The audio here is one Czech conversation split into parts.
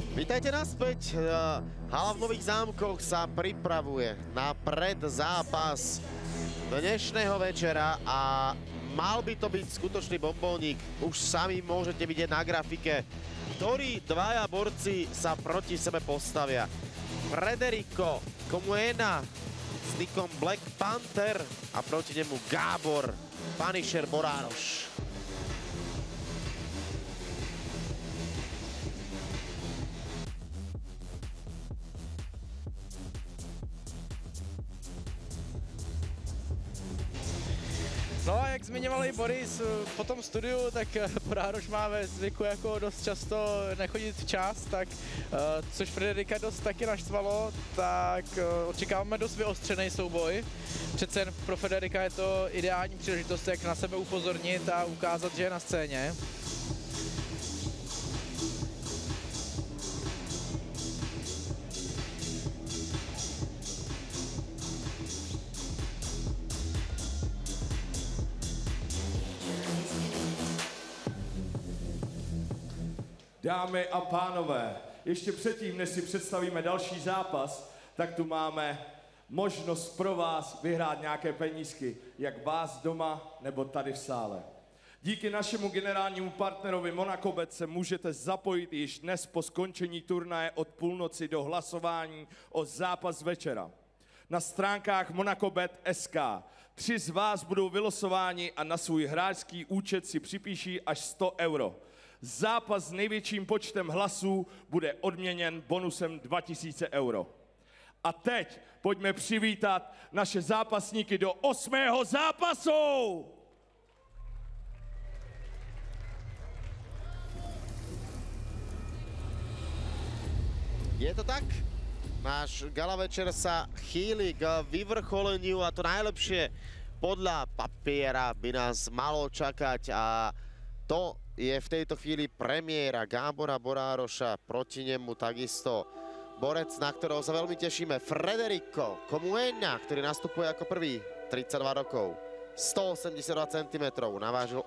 Vítajte naspäť. Hala v Nových Zámkoch sa pripravuje na predzápas dnešného večera a mal by to byť skutočný bombónik. Už sami môžete vidieť na grafike, ktorí dvaja borci sa proti sebe postavia. Frederico Comuena s nikom Black Panther a proti nemu Gábor Punisher Borároš. No a jak zmiňoval i Boris po tom studiu, tak Borároš má ve zvyku jako dost často nechodit včas, tak což Frederika dost taky naštvalo, tak očekáváme dost vyostřený souboj. Přece jen pro Frederika je to ideální příležitost, jak na sebe upozornit a ukázat, že je na scéně. Dámy a pánové, ještě předtím, než si představíme další zápas, tak tu máme možnost pro vás vyhrát nějaké penízky, jak vás doma nebo tady v sále. Díky našemu generálnímu partnerovi Monacobet se můžete zapojit již dnes po skončení turnaje od půlnoci do hlasování o zápas večera. Na stránkách Monacobet.sk 3 z vás budou vylosováni a na svůj hráčský účet si připíší až 100 €. Zápas s největším počtem hlasů bude odměněn bonusem 2000 €. A teď pojďme přivítat naše zápasníky do 8. zápasu! Je to tak? Náš gala večer sa chýli k vyvrcholeniu a to najlepšie podľa papiera by nás malo čakať a to je v tejto chvíli premiéra Gábora Borároša, proti nemu takisto borec, na ktorého sa veľmi tešíme, Frederico Comuena, ktorý nastupuje ako prvý, 32 rokov, 182 cm, navážil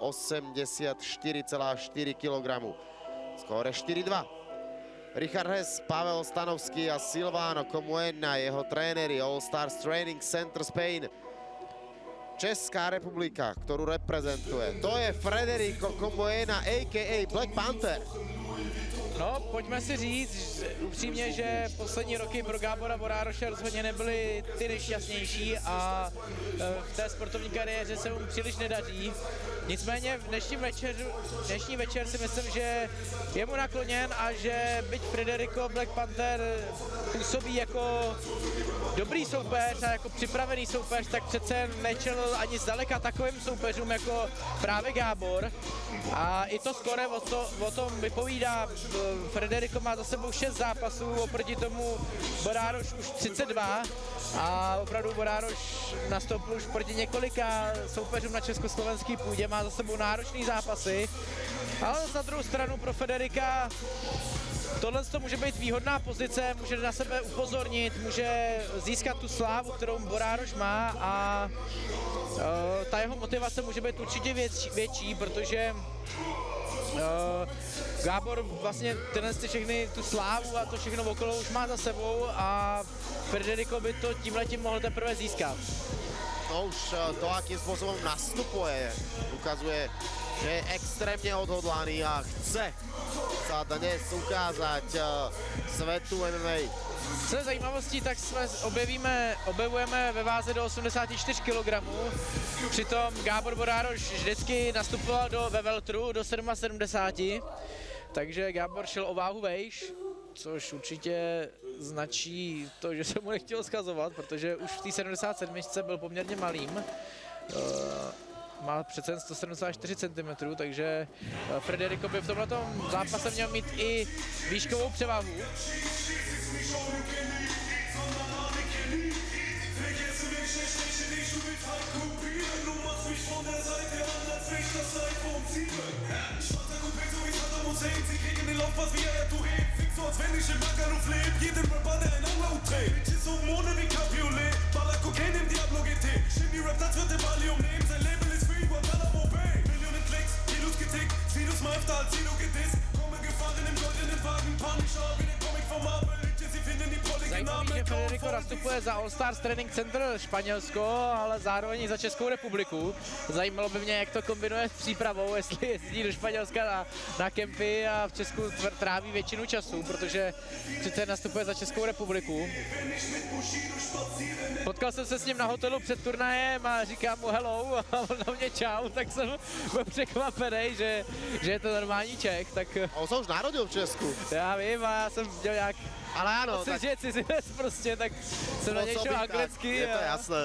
84,4 kg, skóre 4-2. Richard Hess, Pavel Stanovský a Silvano Comuena, jeho tréneri All Stars Training Center Spain. Česká republika, ktorú reprezentuje. To je Frederico Comuena, a.k.a. Black Panther. No, pojďme si říct upřímně, že poslední roky pro Gábora Borároše rozhodně nebyly ty nejšťastnější a v té sportovní kariéře se mu příliš nedaří. Nicméně v dnešní večer si myslím, že je mu nakloněn a že byť Frederico Black Panther působí jako dobrý soupeř a jako připravený soupeř, tak přece nečelil ani zdaleka takovým soupeřům jako právě Gábor. A i to skore o tom vypovídá. Frederico má za sebou 6 zápasů, oproti tomu Borároš už 32 a opravdu Borároš nastoupil už proti několika soupeřům na československý půdě, má za sebou náročný zápasy, ale na druhou stranu pro Frederika tohle to může být výhodná pozice, může na sebe upozornit, může získat tu slávu, kterou Borároš má a ta jeho motivace může být určitě větší, protože Gábor vlastně všechny tu slávu a to všechno okolo už má za sebou a Frederico by to tímhletím mohl teprve získat. No už to, akým spôsobom nastupuje, ukazuje, že je extrémne odhodlaný a chce sa dnes ukázať svetu MMA. Co je zajímavostí, tak jsme objevujeme ve váze do 84 kg. Přitom Gábor Borároš vždycky nastupoval ve welteru do 77, takže Gábor šel o váhu vejš, což určitě značí to, že se mu nechtělo skazovat, protože už v té 77 byl poměrně malým. Má přece jen 174 cm, takže Frederico by v tomhletom zápase měl mít i výškovou převahu. Sie kriegen den Lauf, was wie er Tourette. Fick so, als wenn ich im Magaluf leb. Jeden Rapper, der ein Auge trägt. Bitches oben ohne wie Cabriolet. Baller Kokain im Diablo GT. Shimmy Rap, das wird im Ali umnehmen. Sein Label ist für ihn Guantanamo Bay. Millionen Klicks, Kilos getickt. Sieh du's mal öfter als Sino gedisst. Komme gefahren im goldenen Wagen. Panisch, wie den Zároveň Federico nastupuje za All Stars Training Center Španělsko, ale zároveň i za Českou republiku. Zajímalo by mě, jak to kombinuje s přípravou, jestli jezdí do Španělska na kempy a v Česku tráví většinu času, protože přece nastupuje za Českou republiku. Potkal jsem se s ním na hotelu před turnajem a říkám mu hello a on na mě čau, tak jsem byl překvapený, že je to normální Čech, tak... On se už narodil v Česku. Já vím, a já jsem dělal nějak... Ale áno, tak... že je cizinec prostě, tak jsem na něj šel anglicky. Je to jasné.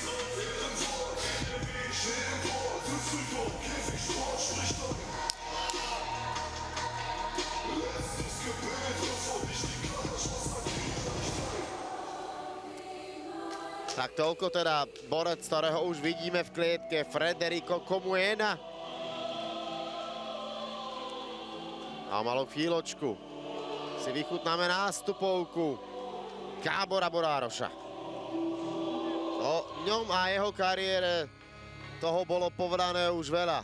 Tak toľko teda borec, ktorého už vidíme v klietke, Federico Comuena. A malou chvíľočku si vychutnáme nástupovku Gábora Borároša. O ňom a jeho kariére toho bolo povedané už veľa.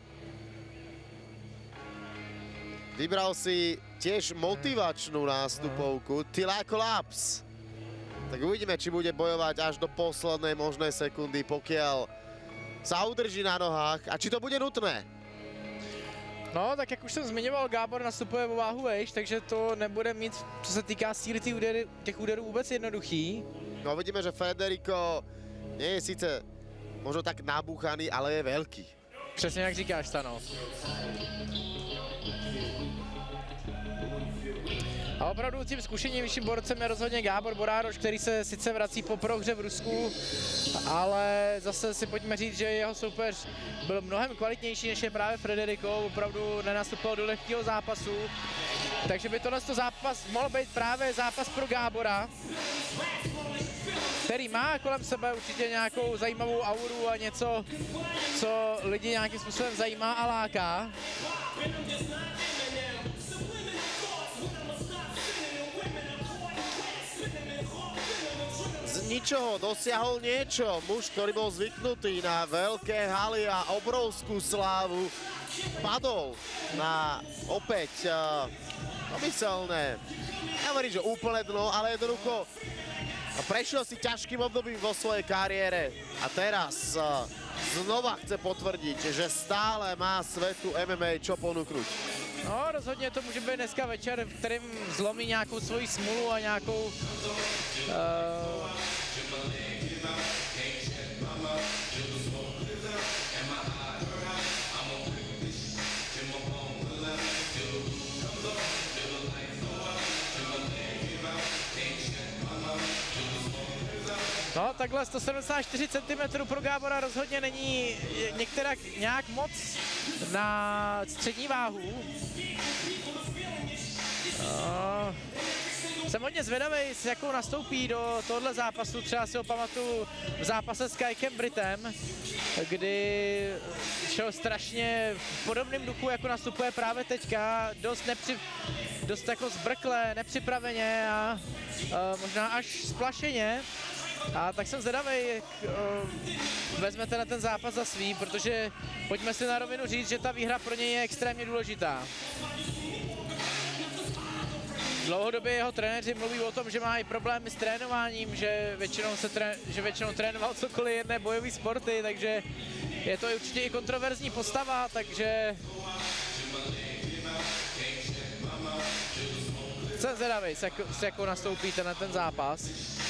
Vybral si tiež motivačnú nástupovku Tila Collapse. Tak uvidíme, či bude bojovať až do poslednej možnej sekundy, pokiaľ sa udrží na nohách a či to bude nutné. No, tak jak už jsem zmiňoval, Gábor nastupuje o váhu vejš, takže to nebude mít, co se týká síly těch úderů vůbec jednoduchý. No, vidíme, že Federico nie je sice možno tak nabúchaný, ale je veľký. Přesně jak říkáš, Stano. A opravdu tím zkušenějším borcem je rozhodně Gábor Borároš, který se sice vrací po prohře v Rusku, ale zase si pojďme říct, že jeho soupeř byl mnohem kvalitnější, než je právě Federico, opravdu nenastupoval do lehkého zápasu, takže by tohle zápas mohl být právě zápas pro Gábora, který má kolem sebe určitě nějakou zajímavou auru a něco, co lidi nějakým způsobem zajímá a láká. Z ničoho dosiahol niečo. Muž, ktorý bol zvyknutý na veľké haly a obrovskú slávu, padol na opäť pomyselné, ja hovorím, že úplne dno, ale jednoducho prešiel si ťažkým obdobím vo svojej kariére a teraz znova chce potvrdiť, že stále má svetu MMA čo ponúknuť. No, rozhodně to může být dneska večer, v kterém zlomí nějakou svoji smůlu a nějakou... No, takhle 174 cm pro Gábora rozhodně není některak nějak moc na střední váhu. Jsem hodně zvědavý, s jakou nastoupí do tohohle zápasu. Třeba si ho pamatuju v zápase s Kaikem Britem, kdy šel strašně v podobném duchu, jako nastupuje právě teďka. Dost jako zbrkle, nepřipraveně a možná až splašeně. A tak jsem zvědavý, jak vezmete na ten zápas za svý, protože pojďme si na rovinu říct, že ta výhra pro něj je extrémně důležitá. Dlouhodobě jeho trenéři mluví o tom, že má i problémy s trénováním, že většinou trénoval cokoliv jedné bojové sporty, takže je to určitě i kontroverzní postava, takže jsem zvědavý, s jakou nastoupíte na ten zápas.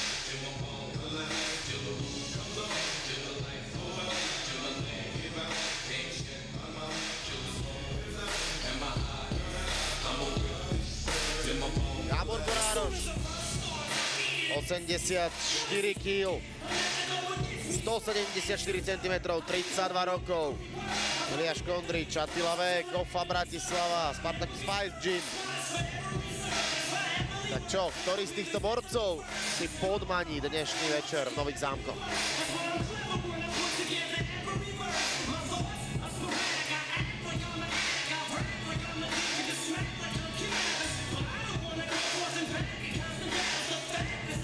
Gábor Borároš, 84 kg, 174 cm, 32 rokov. Eliáš Kondrič, Attila Vek, Kofa Bratislava, Spartacus Fight Gym. Tak čo, ktorý z týchto borcov si podmaní dnešný večer v Nových Zámkoch?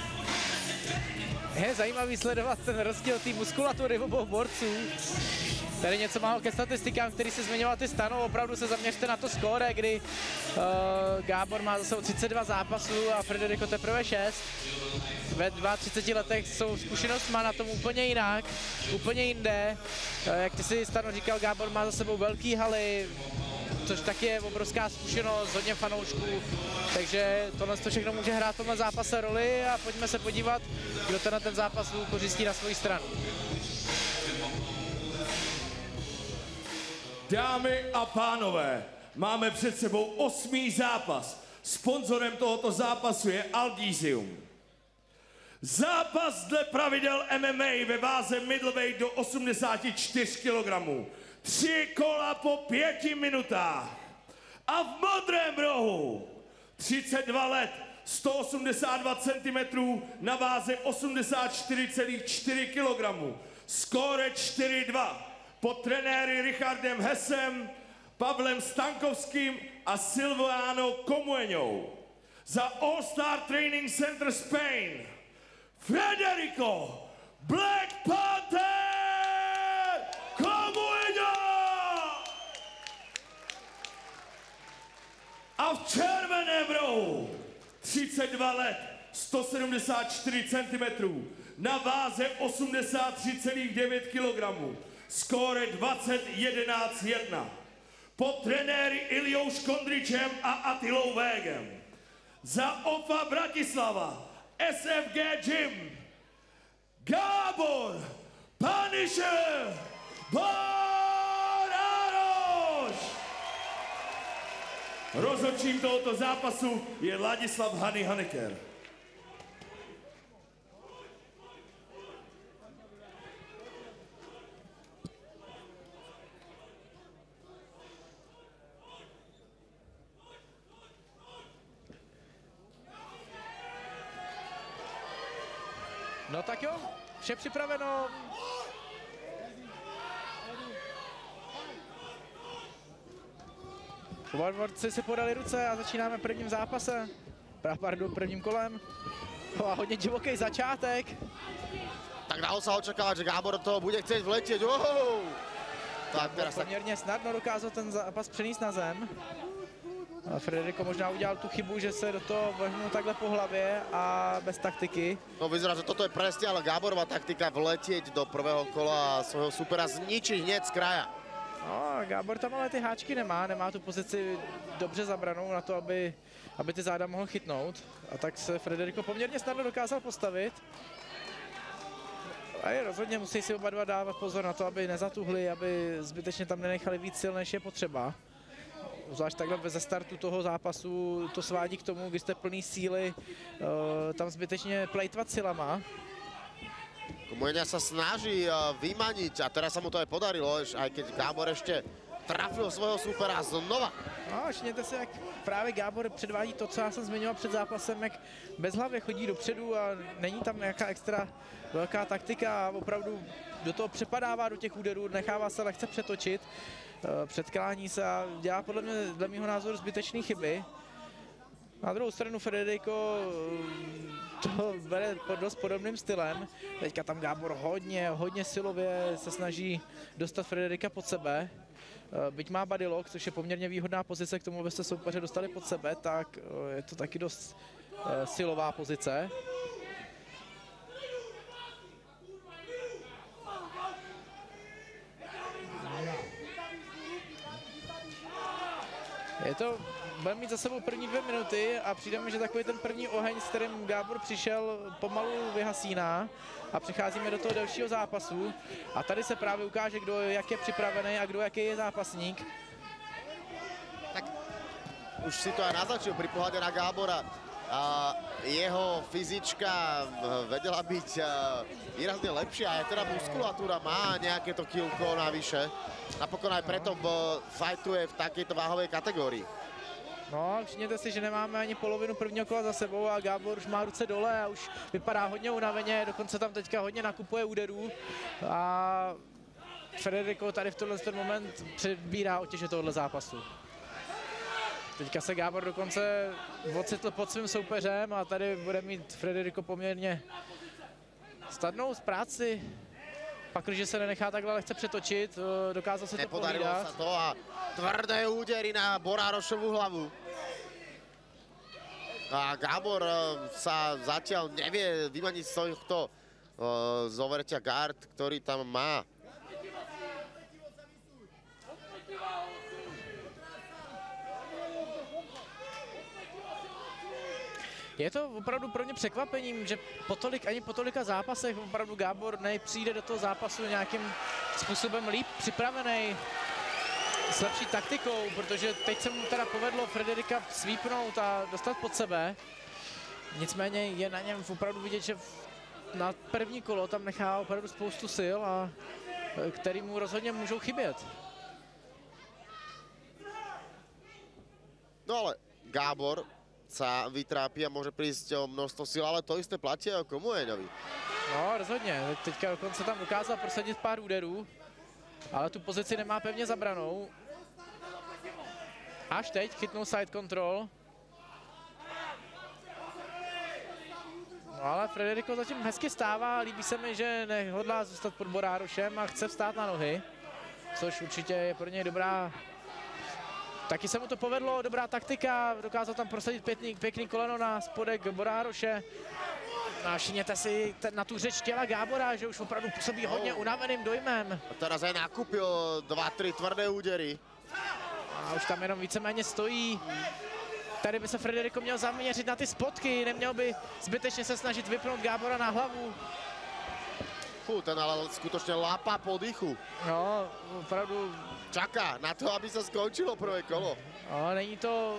Je zajímavý sledovat ten rozdíl té muskulatury obou borců. Tady něco málo ke statistikám, který se zmiňoval ty Stano, opravdu se zaměřte na to skóre, kdy Gábor má zase 32 zápasů a Federico teprve 6. Ve 32 letech jsou zkušenost má na tom úplně jinak, úplně jinde. Jak ty si Stano říkal, Gábor má za sebou velký haly, což taky je obrovská zkušenost, hodně fanoušků, takže tohle všechno může hrát v tomhle zápase roli a pojďme se podívat, kdo ten zápas kořistí na svoji stranu. Dámy a pánové, máme před sebou 8. zápas. Sponzorem tohoto zápasu je Algesium. Zápas dle pravidel MMA ve váze middleweight do 84 kg. 3 kola po 5 minutách. A v modrém rohu 32 let, 182 cm na váze 84,4 kg. Skóre 4-2. Pod trenéry Richardem Hessem, Pavlem Stankovským a Silvano Comueñou. Za All Star Training Center Spain Federico Black Panther Comueño! A v červeném rohu 32 let, 174 cm, na váze 83,9 kg. Skóre 20-11-1. Pod trenéry Iljou Škondričem a Atilou Végem. Za OFA Bratislava, SFG Gym, Gábor Punisher Borároš. Rozhodčím tohoto zápasu je Ladislav Hany Haneker. No tak jo, vše připraveno. Oba dvorci si podali ruce a začínáme prvním zápase. Pardon, prvním kolem. A hodně divoký začátek. Tak dalo sa očakávať, že Gábor do toho bude chcieť vletieť. Wow! Tak teraz tak... Poměrně snadno dokázal ten zápas přenést na zem. A Federico možná udělal tu chybu, že se do toho vrhnul takhle po hlavě a bez taktiky. No vyzerá, že toto je presne, ale Gáborová taktika vletieť do prvého kola a svojho supera zničiť hneď z kraja. No, Gábor tam ale ty háčky nemá tu pozici dobře zabranou na to, aby ty záda mohl chytnout. A tak se Federico poměrně snadno dokázal postavit. A je rozhodně musí si oba dva dávat pozor na to, aby nezatuhli, aby zbytečně tam nenechali víc sil, než je potřeba. Zvlášť takhle ze startu toho zápasu to svádí k tomu, když jste plný síly, tam zbytečně plejtvat silama. Comueña sa snaží vymaniť a teraz sa mu to aj podarilo, aj keď Gábor ešte trafil svojho supera znova. No, všimněte se, jak právě Gábor předvádí to, co já jsem zmiňoval před zápasem, jak bezhlavě chodí dopředu a není tam nějaká extra velká taktika a opravdu do toho přepadává do těch úderů, nechává se lehce přetočit, předklání se a dělá podle mě, dle mého názoru, zbytečné chyby. Na druhou stranu Federico to bere dost podobným stylem. Teďka tam Gábor hodně silově se snaží dostat Frederika pod sebe. Byť má body lock, což je poměrně výhodná pozice k tomu, abyste soupeře dostali pod sebe, tak je to taky dost silová pozice. Bude mít za sebou první 2 minuty a přijde mi, že takový ten první oheň, s kterým Gábor přišel, pomalu vyhasíná a přecházíme do toho dalšího zápasu. A tady se právě ukáže, kdo jak je připravený a kdo jaký je zápasník. Tak už si to aj naznačil pri pohľade na Gábora. Jeho fyzička vedela byť výrazne lepšia, aj teda muskulatúra má nejaké to kilko navyše. Napokon aj preto fightuje v takejto váhovej kategórii. No, všimněte si, že nemáme ani polovinu prvního kola za sebou a Gábor už má ruce dole a už vypadá hodně unaveně, dokonce tam teďka hodně nakupuje úderů a Federico tady v tenhle moment přebírá otěže tohohle zápasu. Teďka se Gábor dokonce ocitl pod svým soupeřem a tady bude mít Federico poměrně snadnou práci. pak, když se nenechá takhle lehce přetočit, dokázal se to Nepodarilo pohlídat. sa to a tvrdé údery na Borárošovú hlavu. A Gábor sa zatiaľ nevie vymaniť z tohto zoverťa gard, ktorý tam má. Je to opravdu pro ně překvapením, že ani po tolika zápasech opravdu Gábor nepřijde do toho zápasu nějakým způsobem líp připravený, s lepší taktikou, protože teď se mu teda povedlo Frederika svípnout a dostat pod sebe. Nicméně je na něm opravdu vidět, že na první kolo tam nechá opravdu spoustu sil, a který mu rozhodně můžou chybět. No ale Gábor sa vytrápi a môže prísť o množstvo sil, ale to isté platí aj o Komuéňovi. No, rozhodně. Teďka dokonce tam dokázal prosadit pár úderů, ale tu pozici nemá pevně zabranou. Až teď chytnul side control. No ale Frederico zatím hezky stává, líbí se mi, že nehodlá zůstat pod Borárošem a chce vstát na nohy, což určitě je pro něj dobrá. Taky se mu to povedlo, dobrá taktika, dokázal tam prosadit pěkný koleno na spodek Borároše. A všimněte si na tu řeč těla Gábora, že už opravdu působí hodně unaveným dojmem. A teraz aj nakúpil 2-3 tvrdé údery. A už tam jenom víceméně stojí. Tady by se Frederico měl zaměřit na ty spotky, neměl by zbytečně se snažit vypnout Gábora na hlavu. Ten ale skutočne lápa po dýchu. No, opravdu. Čaká na to, aby sa skončilo prvé kolo. No, není to...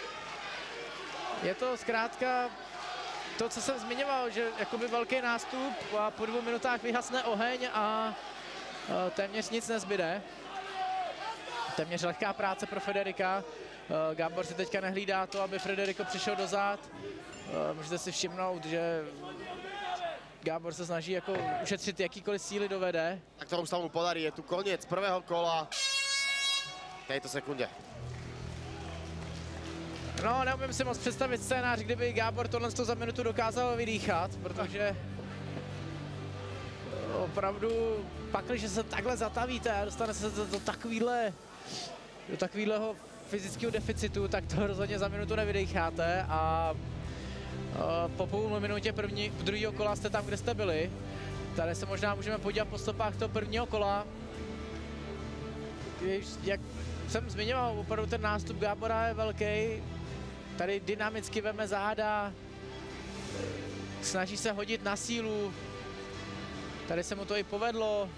Je to zkrátka to, co jsem zmiňoval, že jakoby velký nástup a po 2 minutách vyhasne oheň a téměř nic nezbyde. Téměř lehká práce pro Frederika. Gábor si teďka nehlídá to, aby Frederico přišel dozad. Můžete si všimnout, že Gábor se snaží jako ušetřit jakýkoliv síly dovede. Tak to už sa mu podarí, je tu koniec prvého kola. V tejto sekunde. No, neumím si moc představit scénář, kdyby Gábor tohle za minutu dokázal vydýchat, protože opravdu pak, když se takhle zatavíte a dostane se do takovýhleho fyzického deficitu, tak to rozhodně za minutu nevydecháte a po půl minutě druhého kola jste tam, kde jste byli. Tady se možná můžeme podívat po stopách toho prvního kola. Jak jsem zmiňoval, opravdu ten nástup Gábora je velký. Tady dynamicky veme záda, snaží se hodit na sílu. Tady se mu to i povedlo,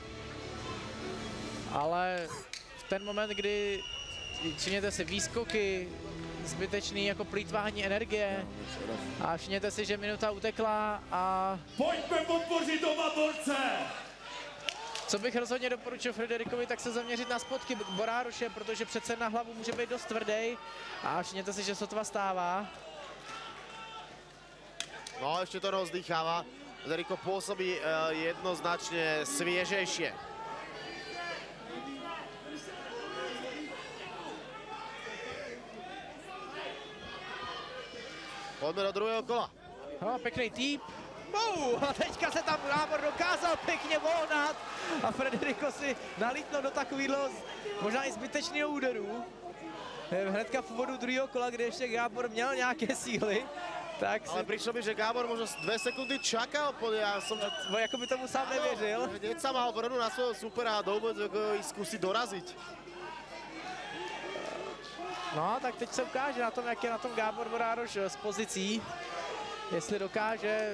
ale v ten moment, kdy všimněte si výskoky, zbytečný jako plýtvání energie a všimněte si, že minuta utekla a... Pojďme podpořit oba borce! Co bych rozhodně doporučil Frederikovi, tak se zaměřit na spotky Borároše, protože přece na hlavu může být dost tvrdý a všimněte si, že sotva stává. No, ešte to rozdýcháva. Frederiko pôsobí jednoznačne sviežejšie. Poďme do druhého kola. No, pěkný týp. A teďka se tam Gábor dokázal pěkně volnat a Frederico si nalítnul do takového možná i zbytečného úderu. Hnedka v úvodu druhého kola, kde ještě Gábor měl nějaké síly, tak Ale prišlo mi, že Gábor možno 2 sekundy čakal, ja som... jako by tomu sám nevěřil. Hneď sa mal vrhnúť na svojho supera a ísť skúsiť doraziť. No, tak teď se ukáže na tom, jak je na tom Gábor Borároš s pozicí. Jestli dokáže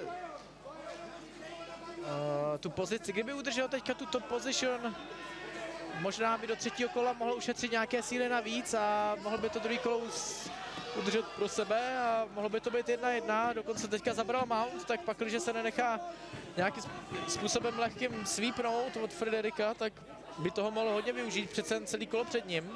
tu pozici. Kdyby udržel teďka tu top position, možná by do třetího kola mohl ušetřit nějaké síly navíc a mohl by to druhý kolo udržet pro sebe a mohlo by to být 1-1. Dokonce teďka zabral mount, tak pak, když se nenechá nějakým způsobem lehkým svípnout od Frederika, tak by toho mohl hodně využít, přece celý kolo před ním.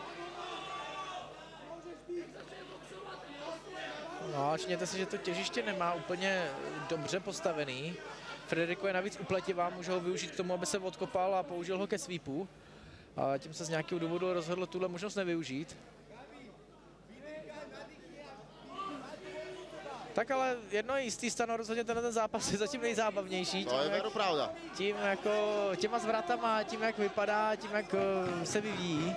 No, všimněte si, že to těžiště nemá úplně dobře postavený. Frederico je navíc upletivá, může ho využít k tomu, aby se odkopal a použil ho ke sweepu. A tím se z nějakého důvodu rozhodl tuhle možnost nevyužít. Tak ale jedno je jistý, Stano, rozhodně ten zápas je zatím nejzábavnější. To je veru pravda. Tím jako těma zvratama, tím jak vypadá, tím jak se vyvíjí.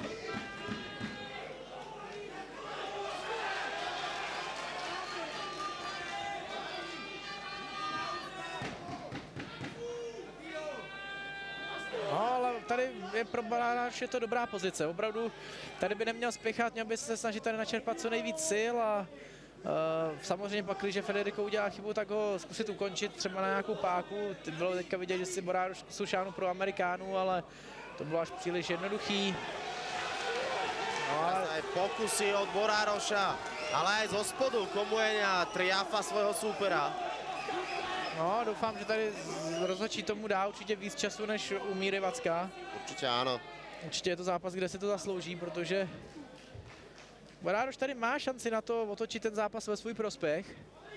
No, ale tady je pro Barároše to dobrá pozice. Opravdu tady by neměl spěchat, měl by se snažit tady načerpat co nejvíc sil a samozřejmě pak, když Federico udělá chybu, tak ho zkusit ukončit třeba na nějakou páku. Bylo teďka vidět, že si Borároš zkusil šáhnout pro Amerikánů, ale to bylo až příliš jednoduchý. No, ale... Pokusy od Borároša, ale aj zo spodu Komueňa triáfa svojho súpera. No, doufám, že tady rozhodčí tomu dá určitě víc času než u Míry Vacka. Určitě ano. Určitě je to zápas, kde se to zaslouží, protože Borároš tady má šanci na to otočit ten zápas ve svůj prospěch.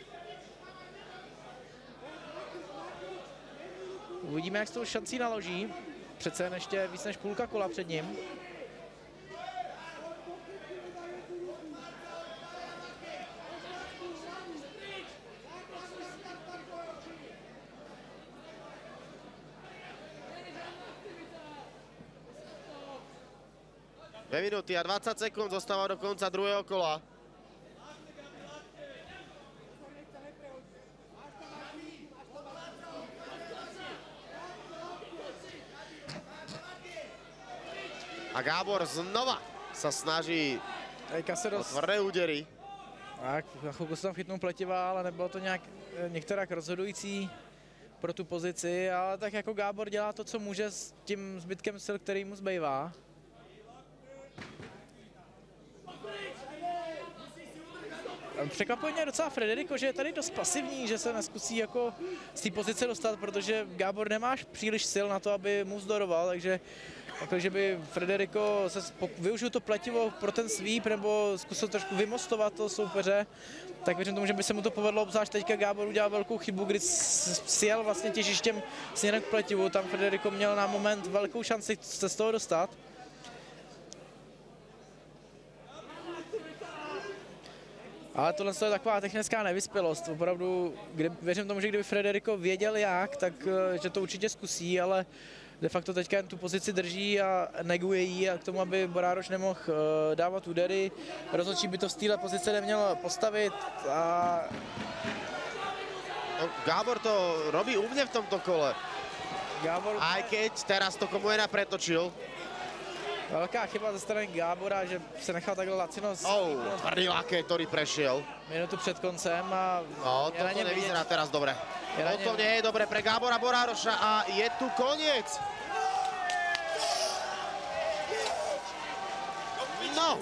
Uvidíme, jak s tou šancí naloží. Přece jen ještě víc než půlka kola před ním. Dve minúty a 20 sekúnd zostáva do konca druhého kola. A Gábor znova sa snaží o tvrdé údery. Tak, na chvilku se tam chytnul pletiva, ale nebylo to nějak některak rozhodující pro tu pozici, ale tak jako Gábor dělá to, co může s tím zbytkem sil, který mu zbývá. Překvapuje mě docela Federico, že je tady dost pasivní, že se neskusí jako z té pozice dostat, protože Gábor nemáš příliš sil na to, aby mu vzdoroval, takže by Federico využil to pletivo pro ten sweep nebo zkusil trošku vymostovat toho soupeře, tak věřím tomu, že by se mu to povedlo, obzvlášť teďka Gábor udělal velkou chybu, kdy sjel vlastně těžištěm směrem k pletivu, tam Federico měl na moment velkou šanci se z toho dostat. Ale tohle je taková technická nevyspělost, opravdu, věřím tomu, že kdyby Federico věděl jak, tak že to určitě zkusí, ale de facto teďka jen tu pozici drží a neguje ji a k tomu, aby Borároš nemohl dávat údery. Rozhodčí by to z téhle pozice neměl postavit a... No, Gábor to robí úmne v tomto kole. Gábor... Aj keď teraz to Komuena pretočil. Velká chyba ze strany Gábora, že se nechal takhle lacino tvrdý laké, ktorý prešiel. Minutu před koncem a... No, toto nevyzerá teraz dobre. Toto nie je dobre pre Gábora Borároša a je tu koniec. No.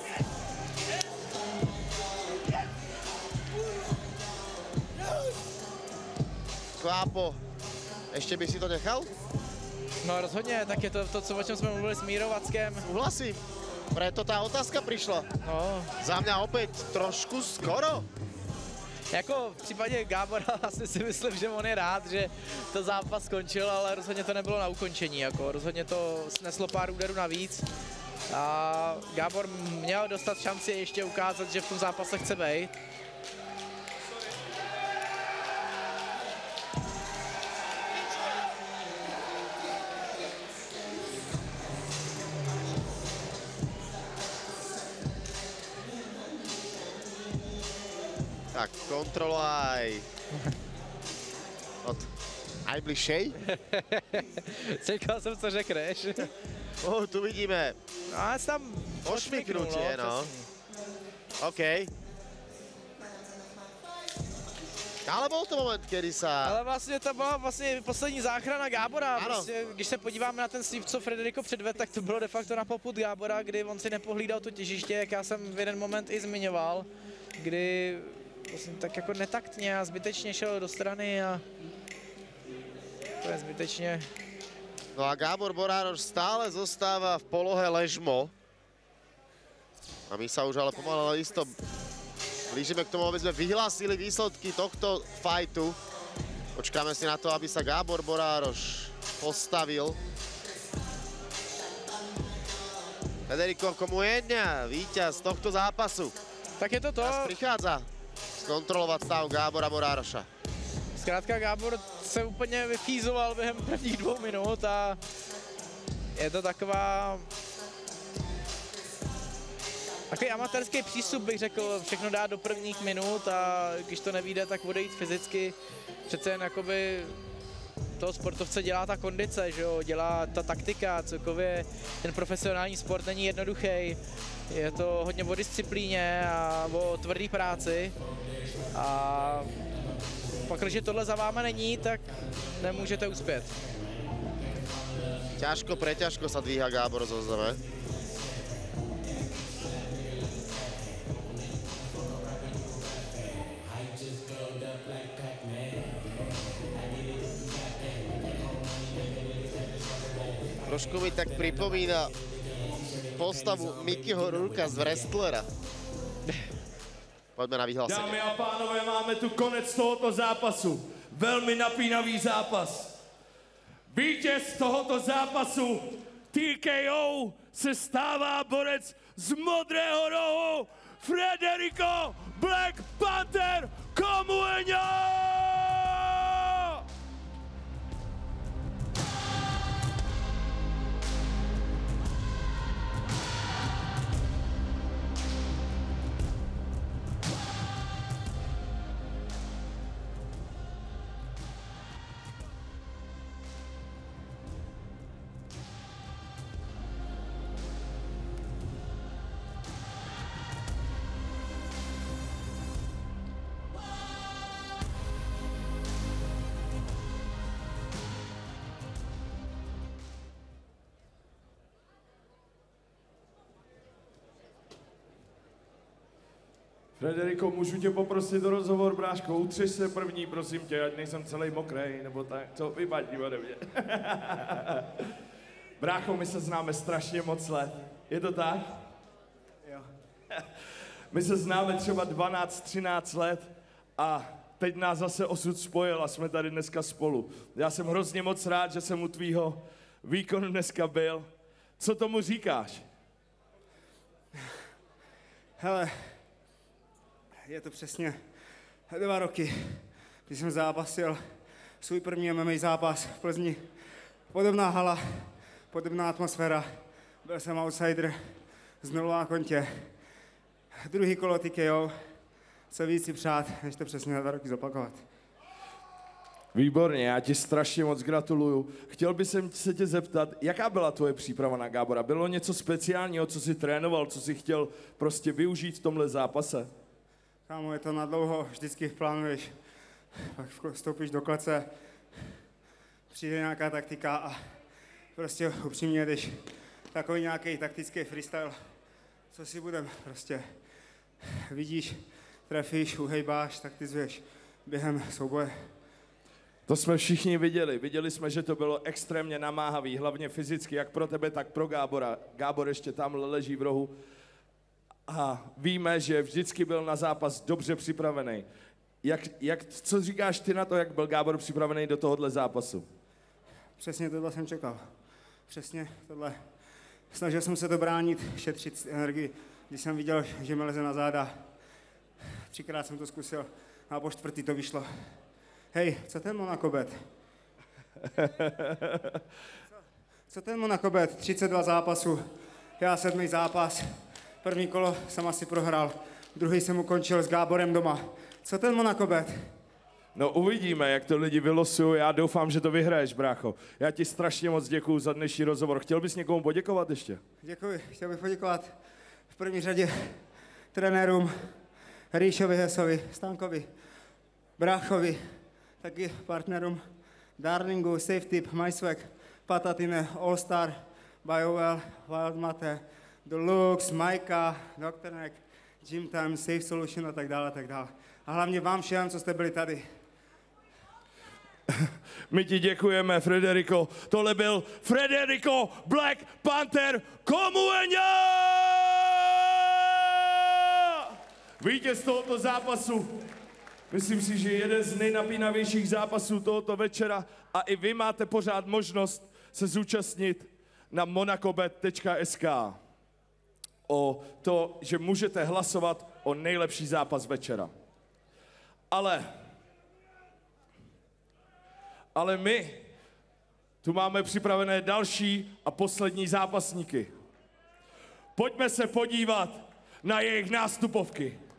Klápo, ešte by si to nechal? No rozhodně, tak je to, o čem jsme mluvili s Mírou Vackem. Súhlasím, preto tá otázka prišla. No. Za mňa opäť trošku skoro. Jako v případě Gábora asi si myslím, že on je rád, že to zápas skončil, ale rozhodně to nebylo na ukončení, jako rozhodně to sneslo pár úderů navíc. A Gábor měl dostat šanci ještě ukázat, že v tom zápase chce být. Tak, kontrola aj od najbližšej. Čekal jsem, co řekneš. Tu vidíme. No, ale tam pošmyknutie, no. OK. Ale bol to moment, kedy sa... Ale vlastně to byla vlastně poslední záchrana Gábora. Vlastně, když se podíváme na ten sweep, co Federico předvedl, tak to bylo de facto na popud Gábora, kdy on si nepohlídal to těžiště, jak já jsem v jeden moment i zmiňoval, kdy vlastně tak jako netaktně a zbytečně šel do strany a to je zbytečně. No a Gábor Borároš stále zostáva v polohe ležmo. A my sa už ale pomaly ale isto blížime k tomu, aby sme vyhlásili výsledky tohto fajtu. Počkáme si na to, aby sa Gábor Borároš postavil. Federico Komueňa, víťaz tohto zápasu. Tak je to to. Teraz prichádza kontrolovat stav Gábora Borároša. Zkrátka Gábor se úplně vyfízoval během prvních 2 minut a je to takový amatérský přístup, bych řekl, všechno dát do prvních minut a když to nevyjde, tak odejít fyzicky. Přece jen jakoby toho sportovce dělá ta kondice, že jo? Dělá ta taktika, celkově ten profesionální sport není jednoduchý. Je to hodně o disciplíně a o tvrdý práci a pak, když tohle za váma není, tak nemůžete uspět. Preťažko sa dvíha Gábor zo zeme. Trošku mi tak pripomína postavu Mickeyho Rourka z Wrestlera. Poďme na vyhlásenie. Dámy a pánové, máme tu konec tohoto zápasu. Velmi napínavý zápas. Vítěz tohoto zápasu TKO se stává borec z modrého rohu Frederico Black Panther Komueňo! Frederico, můžu tě poprosit o rozhovor, bráško? Utřeš se první, prosím tě, ať nejsem celý mokrej, nebo tak, co vypadí ode mě. Brácho, my se známe strašně moc let. Je to tak? Jo. My se známe třeba 12-13 let a teď nás zase osud spojil a jsme tady dneska spolu. Já jsem hrozně moc rád, že jsem u tvýho výkonu dneska byl. Co tomu říkáš? Hele, je to přesně 2 roky, když jsem zápasil svůj první MMA zápas v Plzni. Podobná hala, podobná atmosféra. Byl jsem outsider z 0 na kontě. Druhý kolo TKO. Co víc si přát, než to přesně 2 roky zopakovat. Výborně, já ti strašně moc gratuluju. Chtěl bych se tě zeptat, jaká byla tvoje příprava na Gábora? Bylo něco speciálního, co jsi trénoval, co jsi chtěl prostě využít v tomhle zápase? Kámo, je to na dlouho, vždycky plánuješ, pak vstoupíš do klece, přijde nějaká taktika a prostě upřímně jdeš takový nějaký taktický freestyle, co si budem, prostě vidíš, trefíš, uhejbáš, taktizuješ během souboje. To jsme všichni viděli. Viděli jsme, že to bylo extrémně namáhavý, hlavně fyzicky, jak pro tebe, tak pro Gábora. Gábor ještě tam leží v rohu. A víme, že vždycky byl na zápas dobře připravený. Co říkáš ty na to, jak byl Gábor připravený do tohohle zápasu? Přesně tohle jsem čekal. Přesně tohle. Snažil jsem se to bránit, šetřit energii, když jsem viděl, že mi leze na záda. 3krát jsem to zkusil a po 4. to vyšlo. Hej, co ten Monaco bet? Co ten Monaco bet? 32 zápasů, já 7. zápas. První kolo jsem asi prohrál, druhý jsem ukončil s Gáborem doma. Co ten Monaco bet? No uvidíme, jak to lidi vylosují. Já doufám, že to vyhraješ, brácho. Já ti strašně moc děkuju za dnešní rozhovor. Chtěl bys někomu poděkovat ještě? Děkuji. Chtěl bych poděkovat v první řadě trenérům Ríšovi Hesovi, Stankovi, Bráchovi, taky partnerům Darlingu, Safetip, MySwag, Patatine, All Star, BioWell, Wild Mate, Deluxe, Majka, Dr. Neck, Gym Time, Safe Solution a tak dále, a tak dále. A hlavně vám všem, co jste byli tady. My ti děkujeme, Frederico. Tohle byl Frederico Black Panther Komueňo! Vítěz tohoto zápasu. Myslím si, že jeden z nejnapínavějších zápasů tohoto večera a i vy máte pořád možnost se zúčastnit na monacobet.sk o to, že můžete hlasovat o nejlepší zápas večera. Ale my tu máme připravené další a poslední zápasníky. Pojďme se podívat na jejich nástupovky.